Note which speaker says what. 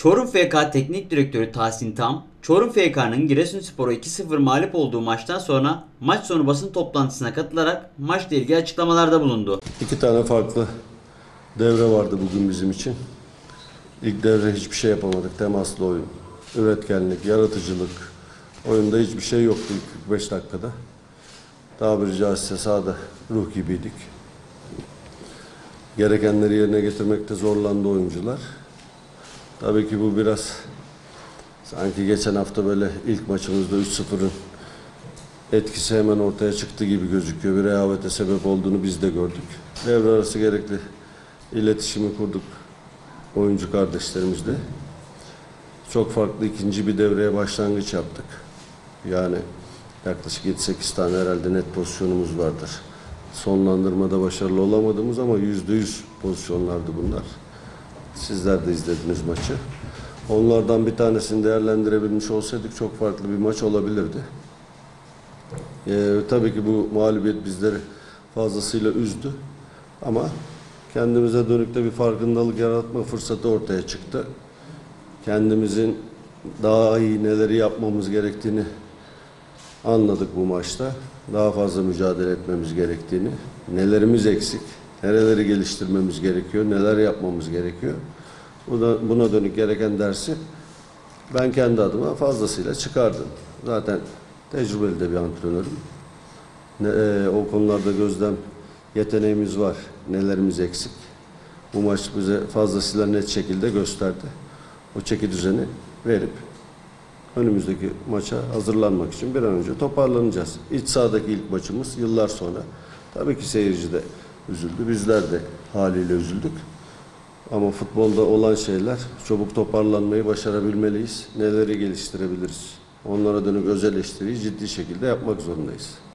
Speaker 1: Çorum FK Teknik Direktörü Tahsin Tam, Çorum FK'nın Giresunspor'a 2-0 mağlup olduğu maçtan sonra maç sonu basın toplantısına katılarak maçla ilgili açıklamalarda bulundu.
Speaker 2: İki tane farklı devre vardı bugün bizim için. İlk devre hiçbir şey yapamadık. Temaslı oyun, üretkenlik, yaratıcılık. Oyunda hiçbir şey yoktu ilk 45 dakikada. Tabiri caizse sahada ruh gibiydik. Gerekenleri yerine getirmekte zorlandı oyuncular. Tabii ki bu biraz sanki geçen hafta böyle ilk maçımızda 3-0'ın etkisi hemen ortaya çıktı gibi gözüküyor. Bir rehavete sebep olduğunu biz de gördük. Devre arası gerekli iletişimi kurduk oyuncu kardeşlerimizle. Çok farklı ikinci bir devreye başlangıç yaptık. Yani yaklaşık 7-8 tane herhalde net pozisyonumuz vardır. Sonlandırmada başarılı olamadığımız ama %100 pozisyonlardı bunlar. Sizler de izlediniz maçı. Onlardan bir tanesini değerlendirebilmiş olsaydık çok farklı bir maç olabilirdi. Tabii ki bu mağlubiyet bizleri fazlasıyla üzdü. Ama kendimize dönük de bir farkındalık yaratma fırsatı ortaya çıktı. Kendimizin daha iyi neleri yapmamız gerektiğini anladık bu maçta. Daha fazla mücadele etmemiz gerektiğini, nelerimiz eksik, nereleri geliştirmemiz gerekiyor, neler yapmamız gerekiyor. Buna dönük gereken dersi ben kendi adıma fazlasıyla çıkardım. Zaten tecrübeli de bir antrenörüm. O konularda gözlem yeteneğimiz var, nelerimiz eksik. Bu maç bize fazlasıyla net şekilde gösterdi. O çeki düzeni verip önümüzdeki maça hazırlanmak için bir an önce toparlanacağız. İç sahadaki ilk maçımız yıllar sonra. Tabii ki seyirci de üzüldü. Bizler de haliyle üzüldük. Ama futbolda olan şeyler çabuk toparlanmayı başarabilmeliyiz. Neleri geliştirebiliriz? Onlara dönük öz eleştiriyi ciddi şekilde yapmak zorundayız.